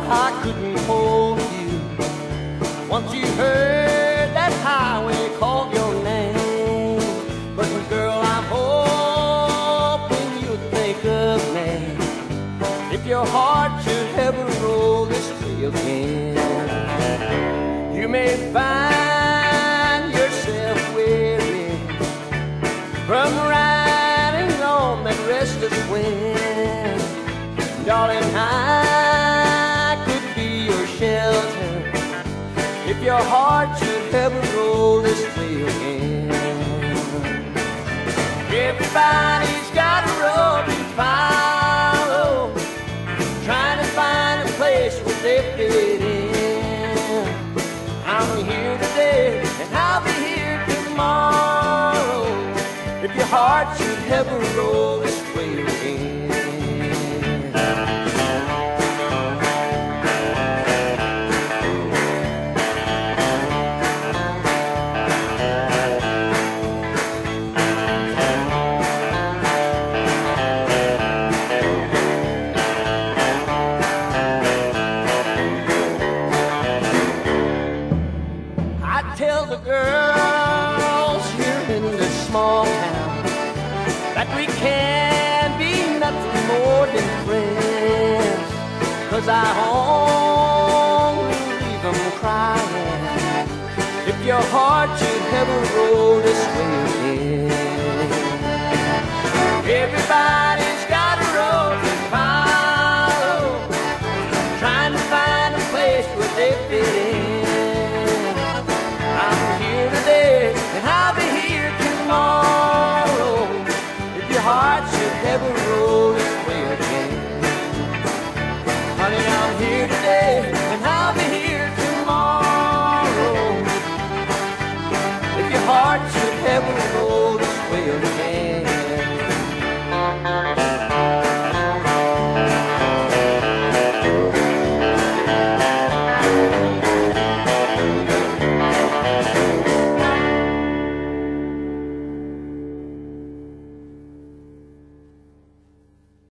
I couldn't hold you. Once you heard that highway call your name. But girl, I'm hoping you'll think of me if your heart should ever roll this way again. You may find yourself weary from riding on that restless wind. Darling, I could be your shelter if your heart should ever roll this way again. Everybody's got a road to follow, trying to find a place where they fit in. I'm here today and I'll be here tomorrow if your heart should ever roll this way again. Tell the girls here in this small town that we can be nothing more than friends, 'cause I only leave them crying if your heart should ever roll this way again. Everybody's got a road to follow, trying to find a place where they fit in. And I'll be here tomorrow if your heart should ever roll this way again. Honey, I'm here today and I'll be here tomorrow if your heart should ever roll this way again.